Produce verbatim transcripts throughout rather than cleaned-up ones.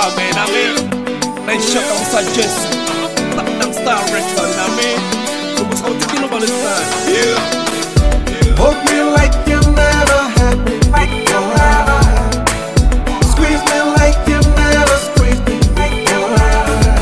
star, man, I mean. Let's shut down Sanchez. Platinum Star record, I mean. So what's all thinking about this time? Yeah. Hold me like you never had me before. Squeeze me like you never squeezed me before.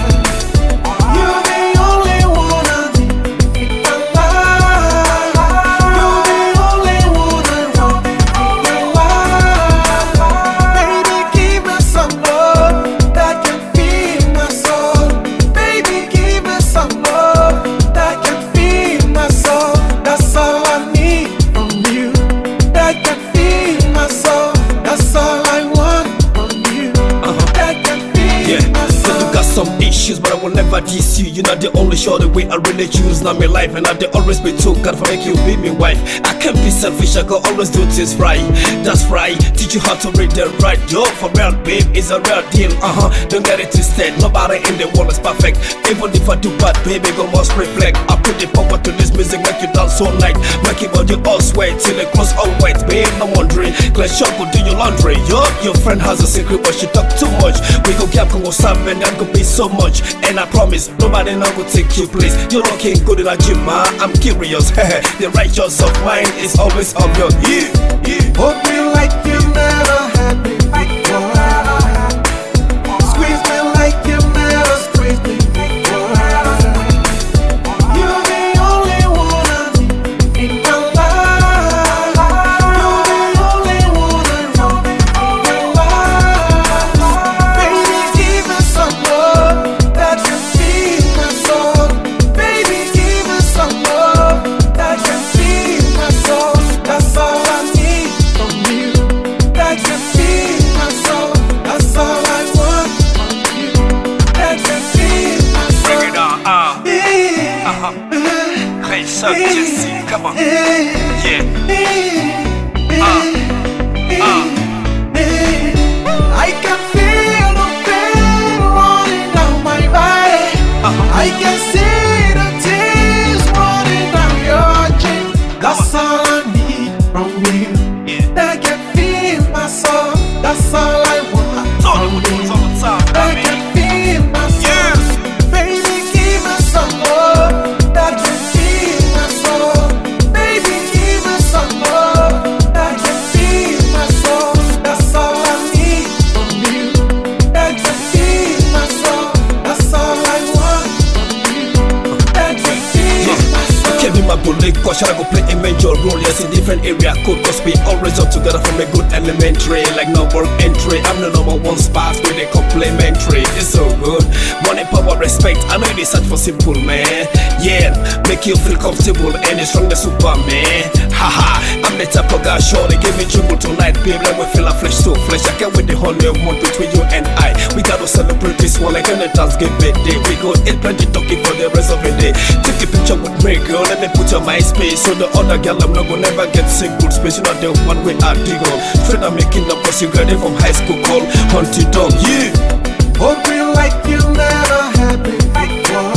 You're the only one I need in my life. You're the only one I want in my life. Baby, give me some love that can feed my soul. Baby, give me some love that can feed my soul. That's all I need from you. That can feed my soul. That's all I want from you. Uh-huh. That can feed Yeah, my so soul. you got some issues, but I will never diss you. You're not the only sure the way I really choose. Not my life, and I they always be too God for make you be my wife. I can't be selfish, I go always do things right. That's right, teach you how to read the right. Yo, for real, babe, it's a real deal. Uh-huh, don't get it twisted. Nobody in the world is perfect. Even if I do bad, baby, go must reflect. I put the power to this music, make you dance all night. Make your body all sweat till it goes all white. Babe, I'm wondering, Claire Shaw go do your laundry. Yo, your friend has a secret, but she talk too much. We go get go Sam and that go be so much. And I promise, nobody now will take your place. You're looking good in a gym, man. I'm curious. The righteous of mine is always of your yeah, yeah. Hold me like you never had me before. Squeeze me like you never squeezed me before. You're the only one I need in my life. You're the only one I want in my life. Baby, give me some love that can feed my soul. Baby, give me some love that can feed my soul. That's all I need from you. That can feed my soul. That's all I want from you. That can feed my soul. Bring it on, uh, Yeah. uh-huh. Hey, so Jesse, come on. Yeah. Yeah, I can feel the pain running down my body. uh-huh. I can see the tears running down your cheek. That's all I need from you. Yeah. That can feel my soul. That's all I want All the from way you. all the time, I That mean. can feel my soul. Yes. Baby, give me some love that can feed my soul. Baby, give me some love that can feed my soul. That's all I need from you. That can feed my soul. That's all I want from you. That can feed my soul. Can be my bully, cause I go play a major role. Yes, in different area code, cause we always up together from a good elementary. Like no work entry, I'm the number one spot with a complimentary. It's so good, money, power, respect. I know you search for simple, man. Yeah, make you feel comfortable and it's from the Superman. Haha, I'm the type of guy, sure they give me trouble tonight, babe. Let me feel a flesh to flesh. I can't wait the whole new month between you and I. We gotta celebrate this one like on the Thanksgiving day. We go eat plenty talking for the rest of the day. Take a picture with me, girl. Let me put your MySpace. So the other girl, I'm not gonna never get single space. You know the one way I dig on. Straight I'm making up cause you got it from high school called Hunty Dog. Yeah. Hold me like you never had me before.